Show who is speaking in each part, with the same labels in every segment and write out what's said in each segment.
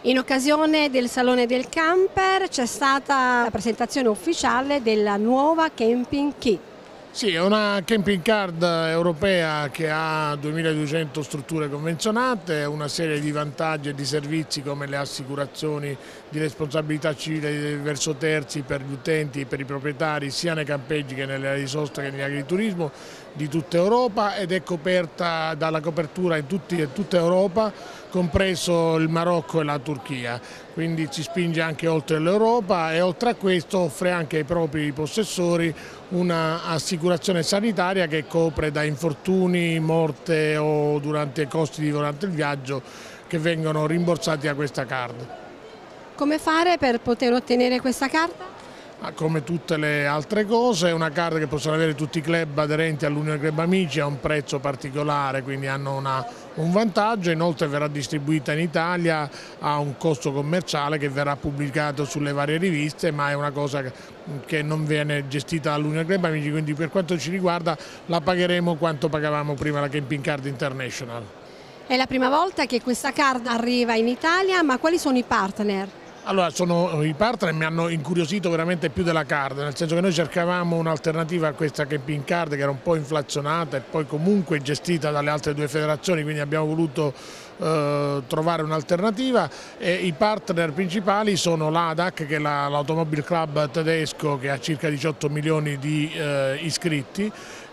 Speaker 1: In occasione del Salone del Camper c'è stata la presentazione ufficiale della nuova Camping Kit.
Speaker 2: Sì, è una camping card europea che ha 2200 strutture convenzionate, una serie di vantaggi e di servizi come le assicurazioni di responsabilità civile verso terzi per gli utenti e per i proprietari sia nei campeggi che nelle aree di sosta che negli agriturismo di tutta Europa, ed è coperta dalla copertura in tutta Europa, compreso il Marocco e la Turchia, quindi ci spinge anche oltre l'Europa e oltre a questo offre anche ai propri possessori un'assicurazione sanitaria che copre da infortuni, morte o costi durante il viaggio che vengono rimborsati da questa card.
Speaker 1: Come fare per poter ottenere questa carta?
Speaker 2: Come tutte le altre cose, è una card che possono avere tutti i club aderenti all'Unione Club Amici a un prezzo particolare, quindi hanno un vantaggio. Inoltre verrà distribuita in Italia a un costo commerciale che verrà pubblicato sulle varie riviste, ma è una cosa che non viene gestita dall'Unione Club Amici, quindi per quanto ci riguarda la pagheremo quanto pagavamo prima la Camping Card International.
Speaker 1: È la prima volta che questa card arriva in Italia, ma quali sono i partner?
Speaker 2: Allora, i partner mi hanno incuriosito veramente più della card, nel senso che noi cercavamo un'alternativa a questa camping card che era un po' inflazionata e poi comunque gestita dalle altre due federazioni, quindi abbiamo voluto trovare un'alternativa. I partner principali sono l'ADAC, che è l'Automobile Club tedesco, che ha circa 18 milioni di iscritti,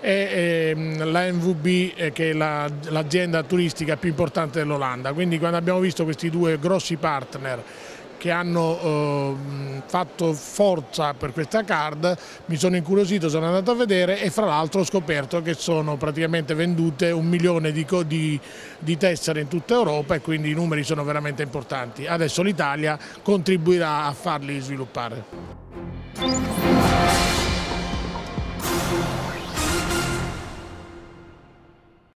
Speaker 2: e la NVB, che è l'azienda turistica più importante dell'Olanda. Quindi quando abbiamo visto questi due grossi partner che hanno fatto forza per questa card, mi sono incuriosito, sono andato a vedere e fra l'altro ho scoperto che sono praticamente vendute 1 milione di tessere in tutta Europa, e quindi i numeri sono veramente importanti. Adesso l'Italia contribuirà a farli sviluppare.